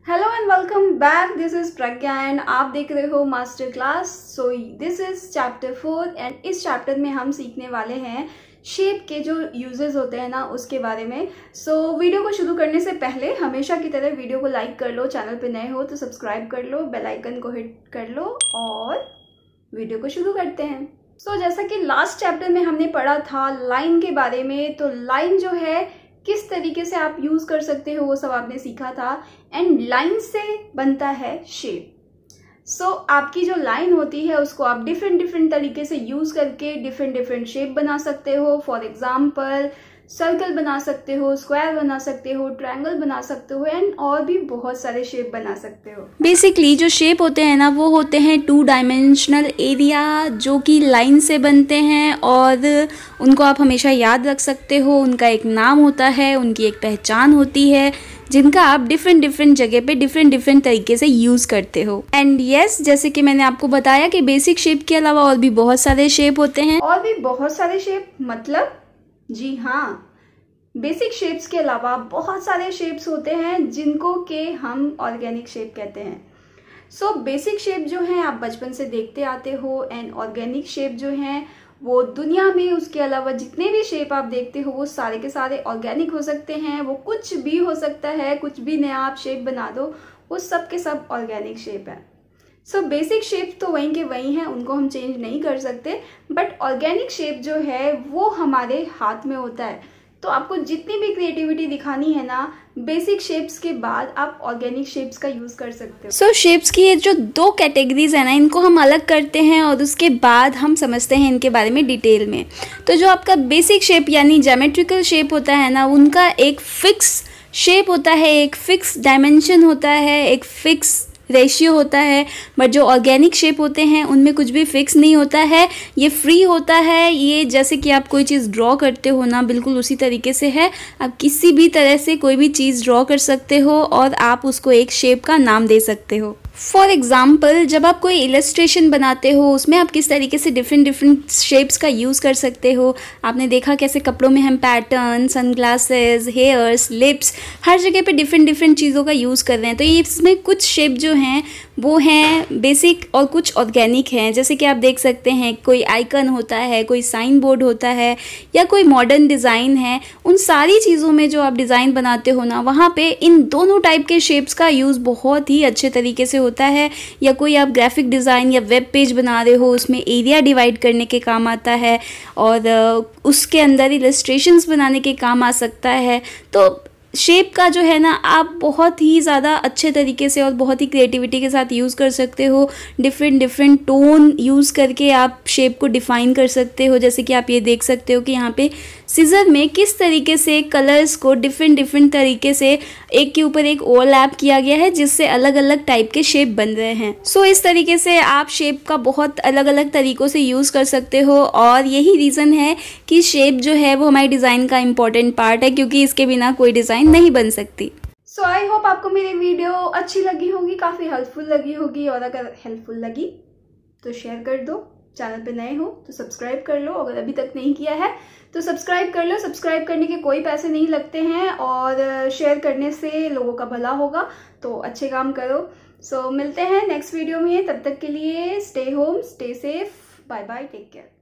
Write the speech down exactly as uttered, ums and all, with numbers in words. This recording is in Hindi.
Hello and welcome back. This is Pragya and आप देख रहे हो master class. So this is chapter four and इस चैप्टर में हम सीखने वाले हैं शेप के जो यूजेस होते हैं ना उसके बारे में। सो so, वीडियो को शुरू करने से पहले हमेशा की तरह वीडियो को लाइक कर लो, चैनल पे नए हो तो सब्सक्राइब कर लो, बेल आइकन को हिट कर लो और वीडियो को शुरू करते हैं। सो so, जैसा कि लास्ट चैप्टर में हमने पढ़ा था लाइन के बारे में, तो लाइन जो है किस तरीके से आप यूज कर सकते हो वो सब आपने सीखा था एंड लाइन से बनता है शेप। सो so, आपकी जो लाइन होती है उसको आप डिफरेंट डिफरेंट तरीके से यूज करके डिफरेंट डिफरेंट शेप बना सकते हो। फॉर एग्जाम्पल सर्कल बना सकते हो, स्क्वायर बना सकते हो, ट्रायंगल बना सकते हो एंड और भी बहुत सारे शेप बना सकते हो। बेसिकली जो शेप होते हैं ना वो होते हैं टू डायमेंशनल एरिया जो कि लाइन से बनते हैं और उनको आप हमेशा याद रख सकते हो। उनका एक नाम होता है, उनकी एक पहचान होती है जिनका आप डिफरेंट डिफरेंट जगह पे डिफरेंट डिफरेंट तरीके से यूज़ करते हो। एंड यस, जैसे कि मैंने आपको बताया कि बेसिक शेप के अलावा और भी बहुत सारे शेप होते हैं। और भी बहुत सारे शेप मतलब जी हाँ, बेसिक शेप्स के अलावा बहुत सारे शेप्स होते हैं जिनको के हम ऑर्गेनिक शेप कहते हैं। सो बेसिक शेप जो है आप बचपन से देखते आते हो एंड ऑर्गेनिक शेप जो हैं वो दुनिया में उसके अलावा जितने भी शेप आप देखते हो वो सारे के सारे ऑर्गेनिक हो सकते हैं। वो कुछ भी हो सकता है, कुछ भी नया आप शेप बना दो, वो सब के सब ऑर्गेनिक शेप है। सो बेसिक शेप तो वहीं के वहीं हैं, उनको हम चेंज नहीं कर सकते, बट ऑर्गेनिक शेप जो है वो हमारे हाथ में होता है। तो आपको जितनी भी क्रिएटिविटी दिखानी है ना बेसिक शेप्स के बाद आप ऑर्गेनिक शेप्स का यूज कर सकते हो। सो so, शेप्स की ये जो दो कैटेगरीज है ना इनको हम अलग करते हैं और उसके बाद हम समझते हैं इनके बारे में डिटेल में। तो जो आपका बेसिक शेप यानी ज्योमेट्रिकल शेप होता है ना उनका एक फिक्स शेप होता है, एक फिक्स डायमेंशन होता है, एक फिक्स रेशियो होता है। बट जो ऑर्गेनिक शेप होते हैं उनमें कुछ भी फिक्स नहीं होता है, ये फ्री होता है। ये जैसे कि आप कोई चीज़ ड्रॉ करते हो ना बिल्कुल उसी तरीके से है। आप किसी भी तरह से कोई भी चीज़ ड्रॉ कर सकते हो और आप उसको एक शेप का नाम दे सकते हो। फॉर एग्ज़ाम्पल जब आप कोई इलस्ट्रेशन बनाते हो उसमें आप किस तरीके से डिफरेंट डिफरेंट शेप्स का यूज़ कर सकते हो। आपने देखा कैसे कपड़ों में हम पैटर्न, सनग्लासेस, हेयर्स, लिप्स, हर जगह पे डिफरेंट डिफरेंट चीज़ों का यूज़ कर रहे हैं। तो ये इसमें कुछ शेप जो हैं वो हैं बेसिक और कुछ ऑर्गेनिक हैं। जैसे कि आप देख सकते हैं कोई आइकन होता है, कोई साइन बोर्ड होता है या कोई मॉडर्न डिज़ाइन है। उन सारी चीज़ों में जो आप डिज़ाइन बनाते हो ना वहाँ पे इन दोनों टाइप के शेप्स का यूज़ बहुत ही अच्छे तरीके से होता है। या कोई आप ग्राफिक डिज़ाइन या वेब पेज बना रहे हो उसमें एरिया डिवाइड करने के काम आता है और उसके अंदर इलस्ट्रेशंस बनाने के काम आ सकता है। तो शेप का जो है ना आप बहुत ही ज़्यादा अच्छे तरीके से और बहुत ही क्रिएटिविटी के साथ यूज़ कर सकते हो। डिफरेंट डिफरेंट टोन यूज़ करके आप शेप को डिफ़ाइन कर सकते हो। जैसे कि आप ये देख सकते हो कि यहाँ पे सीजर में किस तरीके से कलर्स को डिफरेंट डिफरेंट तरीके से एक के ऊपर एक ओवरलैप किया गया है जिससे अलग अलग टाइप के शेप बन रहे हैं। सो so, इस तरीके से आप शेप का बहुत अलग अलग तरीक़ों से यूज़ कर सकते हो और यही रीज़न है कि शेप जो है वो हमारे डिज़ाइन का इम्पॉर्टेंट पार्ट है, क्योंकि इसके बिना कोई डिज़ाइन नहीं बन सकती। सो आई होप आपको मेरी वीडियो अच्छी लगी होगी, काफ़ी हेल्पफुल लगी होगी और अगर हेल्पफुल लगी तो शेयर कर दो। चैनल पे नए हो तो सब्सक्राइब कर लो, अगर अभी तक नहीं किया है तो सब्सक्राइब कर लो। सब्सक्राइब करने के कोई पैसे नहीं लगते हैं और शेयर करने से लोगों का भला होगा, तो अच्छे काम करो। सो so, मिलते हैं नेक्स्ट वीडियो में, तब तक के लिए stay home, stay safe, bye bye, take care.